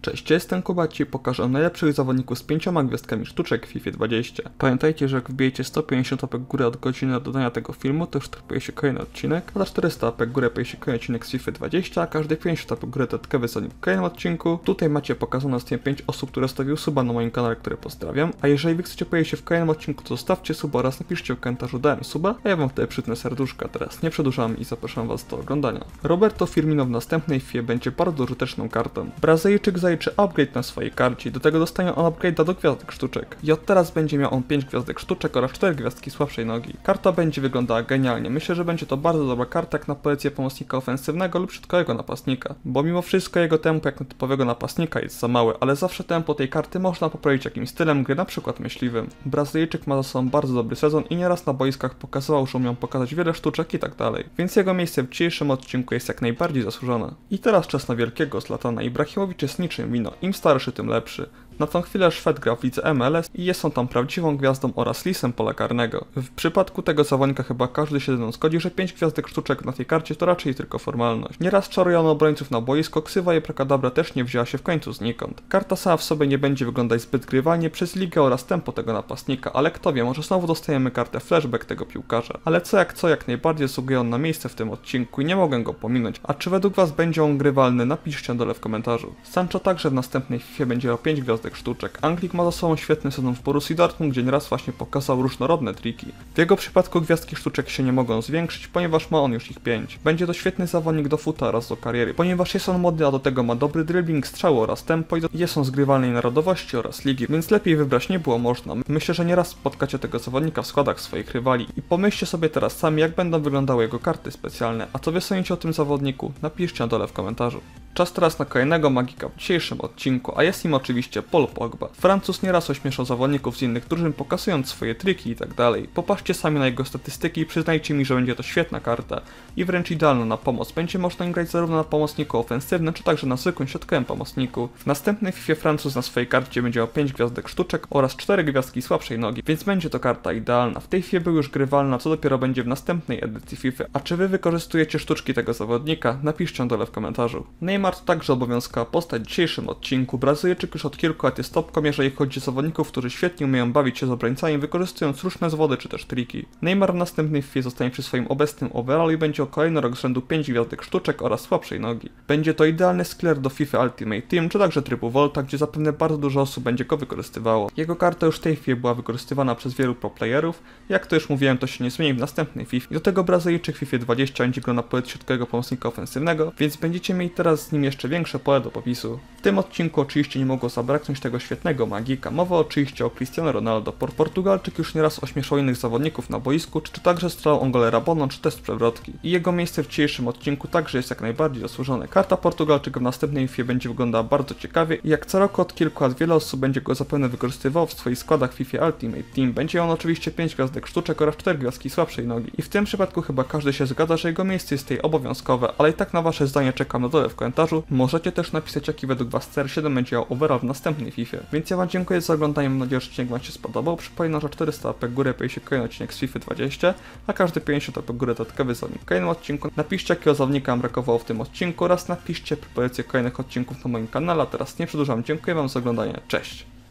Cześć, ja jestem Kuba, dzisiaj pokażę najlepszych zawodników z 5 gwiazdkami sztuczek w FIFA 20. Pamiętajcie, że jak wbijecie 150 łapek w górę od godziny dodania tego filmu, to już trafuje się kolejny odcinek, a za 400 łapek w górę pojawi się kolejny odcinek z FIFA 20, a każde 50 łapek w górę dodatkowy zawodnik w kolejnym odcinku. Tutaj macie pokazane z tym 5 osób, które zostawiły suba na moim kanale, które pozdrawiam, a jeżeli wy chcecie pojawić się w kolejnym odcinku, to zostawcie suba oraz napiszcie w komentarzu dałem suba, a ja wam wtedy przytnę serduszka. Teraz nie przedłużam i zapraszam was do oglądania. Roberto Firmino w następnej FIFA będzie bardzo użyteczną kartą. Brazylijczyk zaliczy upgrade na swojej karcie i do tego dostanie on upgrade'a do gwiazdek sztuczek. I od teraz będzie miał on 5 gwiazdek sztuczek oraz 4 gwiazdki słabszej nogi. Karta będzie wyglądała genialnie. Myślę, że będzie to bardzo dobra karta jak na pozycję pomocnika ofensywnego lub środkowego napastnika. Bo mimo wszystko jego tempo jak na typowego napastnika jest za małe, ale zawsze tempo tej karty można poprawić jakimś stylem gry, na przykład myśliwym. Brazylijczyk ma za sobą bardzo dobry sezon i nieraz na boiskach pokazywał, że umiał pokazać wiele sztuczek i tak dalej. Więc jego miejsce w dzisiejszym odcinku jest jak najbardziej zasłużone. I teraz czas na wielkiego Zlatana. Ibrahimowicz jest niczym wino. Im starszy, tym lepszy. Na tą chwilę Szwed gra w lidze MLS i jest on tam prawdziwą gwiazdą oraz lisem pola karnego. W przypadku tego zawodnika chyba każdy się ze mną zgodzi, że 5 gwiazdek sztuczek na tej karcie to raczej tylko formalność. Nieraz czarujano obrońców na boisko, ksywa Abracadabra też nie wzięła się w końcu znikąd. Karta sama w sobie nie będzie wyglądać zbyt grywalnie przez ligę oraz tempo tego napastnika, ale kto wie, może znowu dostajemy kartę flashback tego piłkarza. Ale co, jak najbardziej zasługuje on na miejsce w tym odcinku i nie mogę go pominąć. A czy według was będzie on grywalny? Napiszcie dole w komentarzu. Sancho także w następnej FIFA będzie miał 5 gwiazdek sztuczek. Anglik ma za sobą świetny sezon w Borussii Dortmund, gdzie nieraz właśnie pokazał różnorodne triki. W jego przypadku gwiazdki sztuczek się nie mogą zwiększyć, ponieważ ma on już ich 5. Będzie to świetny zawodnik do futa oraz do kariery, ponieważ jest on modny, a do tego ma dobry dribbling, strzały oraz tempo i jest on z grywalnej narodowości oraz ligi, więc lepiej wybrać nie było można. Myślę, że nieraz spotkacie tego zawodnika w składach swoich rywali i pomyślcie sobie teraz sami, jak będą wyglądały jego karty specjalne. A co wy sądzicie o tym zawodniku? Napiszcie na dole w komentarzu. Czas teraz na kolejnego magika w dzisiejszym odcinku, a jest nim oczywiście Paul Pogba. Francuz nieraz ośmieszał zawodników z innych drużyn, pokazując swoje triki i tak dalej. Popatrzcie sami na jego statystyki i przyznajcie mi, że będzie to świetna karta i wręcz idealna na pomoc. Będzie można grać zarówno na pomocniku ofensywnym, czy także na zwykłym środkowym pomocniku. W następnej FIFA Francuz na swojej karcie będzie miał 5 gwiazdek sztuczek oraz 4 gwiazdki słabszej nogi, więc będzie to karta idealna. W tej FIFA był już grywalna, co dopiero będzie w następnej edycji FIFA. A czy wy wykorzystujecie sztuczki tego zawodnika? Napiszcie dole w komentarzu. Neymar to także obowiązkowa postać w dzisiejszym odcinku. Brazylijczyk już od kilku lat jest topką, jeżeli chodzi o zawodników, którzy świetnie umieją bawić się z obrońcami, wykorzystując różne zwody czy też triki. Neymar w następnej FIFA zostanie przy swoim obecnym overallu i będzie o kolejny rok z rzędu 5 gwiazdek sztuczek oraz słabszej nogi. Będzie to idealny skiller do FIFA Ultimate Team, czy także trybu Volta, gdzie zapewne bardzo dużo osób będzie go wykorzystywało. Jego karta już w tej FIFA była wykorzystywana przez wielu pro playerów, jak to już mówiłem, to się nie zmieni w następnej FIFA. I do tego Brazylijczyk w FIFA 20 będzie grał na pozycji środkowego pomocnika ofensywnego, więc będziecie mieli teraz z nim jeszcze większe pole do popisu. W tym odcinku oczywiście nie mogło zabraknąć tego świetnego magika. Mowa oczywiście o Cristiano Ronaldo. Portugalczyk już nieraz ośmieszał innych zawodników na boisku, czy także strzelał on gole Rabona, czy test przewrotki. I jego miejsce w dzisiejszym odcinku także jest jak najbardziej zasłużone. Karta Portugalczyka w następnej FIFA będzie wyglądała bardzo ciekawie i jak co roku od kilku lat wiele osób będzie go zapewne wykorzystywało w swoich składach w FIFA Ultimate Team. Będzie on oczywiście 5 gwiazdek sztuczek oraz 4 gwiazdki słabszej nogi. I w tym przypadku chyba każdy się zgadza, że jego miejsce jest tutaj obowiązkowe, ale i tak na wasze zdanie czekam na dole w komentarzu. Możecie też napisać, jaki według was CR7 będzie miał overall w następnej FIFA. Więc ja wam dziękuję za oglądanie, mam nadzieję, że odcinek wam się spodobał. Przypominam, że 400 łapek w górę pojawi się kolejny odcinek z FIFA 20, a każdy 50 łapek w górę dodatkowy zawodnik w kolejnym odcinku. Napiszcie, jakiego zawodnika wam brakowało w tym odcinku oraz napiszcie propozycje kolejnych odcinków na moim kanale. A teraz nie przedłużam, dziękuję wam za oglądanie, cześć!